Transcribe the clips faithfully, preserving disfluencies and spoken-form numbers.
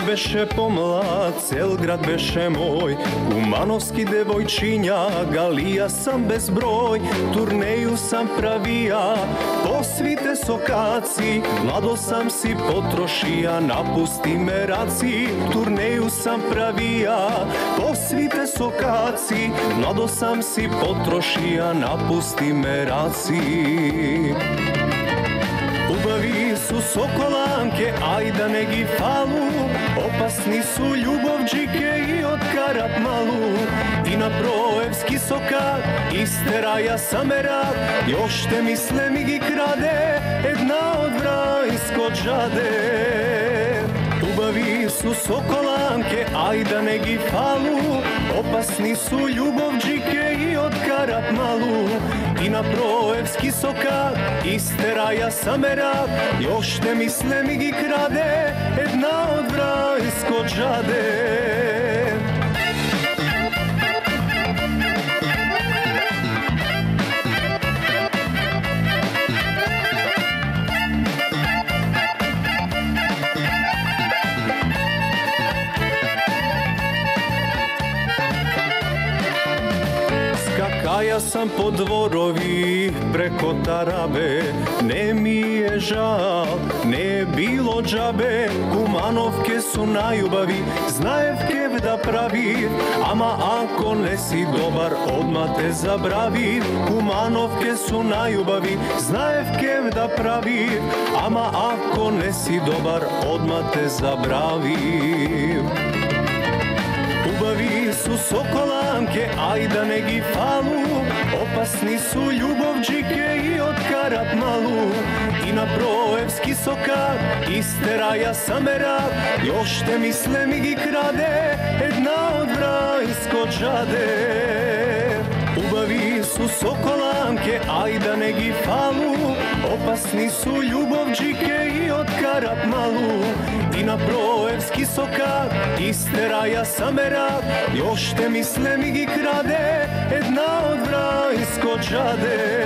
beše pomlad, cel grad beše moj. Kumanovski devojčinja, galija sam bezbroj. Turneju sam pravija, posvite sokaci. Mlado sam si potrošija, napusti me raci. Turneju sam pravija, posvite sokaci. Mlado sam si potrošija, napusti me raci. Ubavi su sokolanke, ajda ne gi falu. Opasni su ljubovđike i od karap malu. I na projevski sokak, isteraja samerak. Još te misle mi gi krade, jedna od vrajsko džade. Ubavi su sokolanke, ajda ne gi falu. Opasni su ljubovđike i od karap malu. I na projevski sokak, isteraja samerak. Još te misle mi gi krade, jedna od vrajsko džade. Skakaja sam po dvorovi preko Tarabe. Ne mi je žal, ne bilo džabe. Kumanovke su najubavi, znajevkev da pravi. Ama ako ne si dobar, odmah te zabravi. Kumanovke su najubavi, znajevkev da pravi. Ama ako ne si dobar, odmah te zabravi. Ubavi su sokolanke, ajda ne gi falu. Opasni su ljubovđike i od karap malu. I na projevski sokak, isteraja samerak. Još te misle mi gi krade, jedna od vrajsko džade. Ubavi su sokolanke, ajda ne gi falu. Opasni su ljubovđike i od karap malu. I na projevski sokak, isteraja samerak. Još te misle mi gi krade, jedna od vrajsko džade.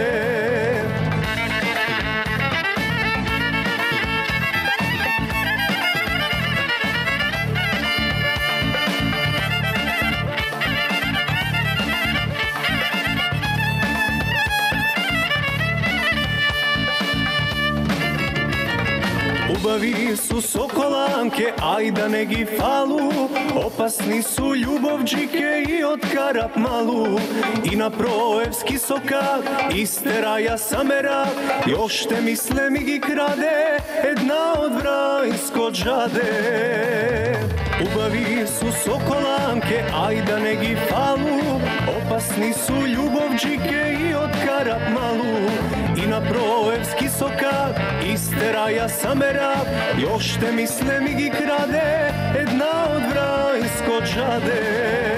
Ubavi su sokolanke, ajda ne gi falu. Opasni su ljubovđike i od karap malu. I na projevski sokak, isteraja samerak. Još te misle mi gi krade, jedna od vrajsko džade. Ubavi su sokolanke, ajda ne gi falu. Opasni su ljubovđike i od karap malu. I na projevski sokak, isteraja samerak. Još te misle mi gi krade, jedna od vrajsko džade.